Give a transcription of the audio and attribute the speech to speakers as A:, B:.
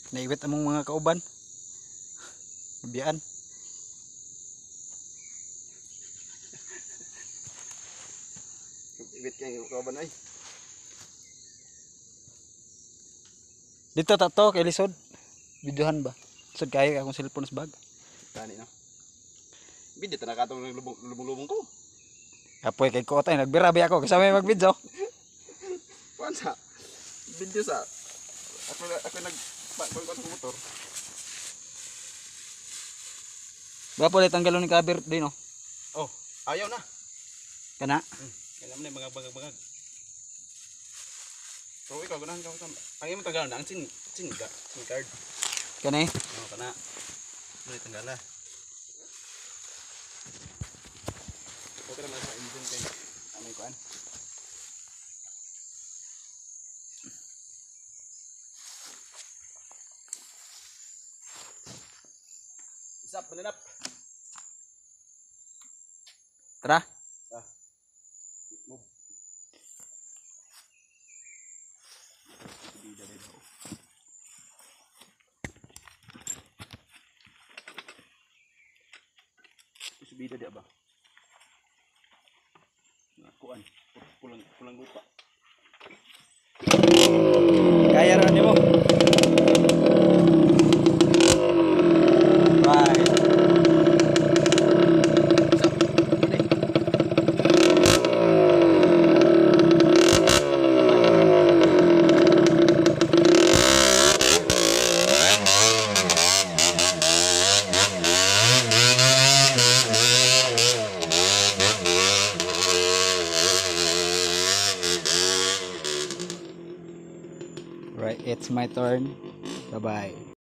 A: Naiwit among mga kauban. Biyaan.
B: Ibit kayo kauban ay.
A: Dito tato kay lisod. Videohan ba? Lisod kayo akong cellphone sa bag.
B: Tani no. Bidit na katong lubong-lubong ko.
A: Apoy kay ko tay nagbirabi ako kasama may mag-video.
B: Kuan sa video sa ako nag pagkuan sa motor.
A: Ba pala tanggalon ni cover din no.
B: Oh, ayaw na.
A: Kana.
B: Kailan na mga bagag-bagag. So ikaw ganahan ka sa ang imong tanggalan ang sin card.
A: Kani.
B: Oh, kana. Muli tanggala. Okay naman sa engine kay amay kuan. Isap mananap.
A: Tara.
B: Move. Subida dia ba? Kuan, pulang lupa.
A: Kaya ra nimo. Right. Right, it's my turn. Bye-bye.